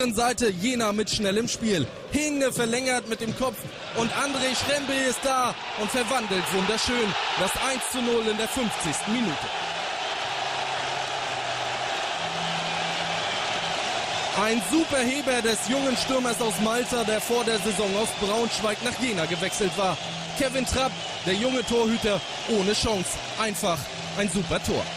anderen Seite Jena mit schnellem Spiel. Hinge verlängert mit dem Kopf und André Schrembe ist da und verwandelt wunderschön das 1:0 in der 50. Minute. Ein super Heber des jungen Stürmers aus Malta, der vor der Saison aus Braunschweig nach Jena gewechselt war. Kevin Trapp, der junge Torhüter, ohne Chance. Einfach ein super Tor.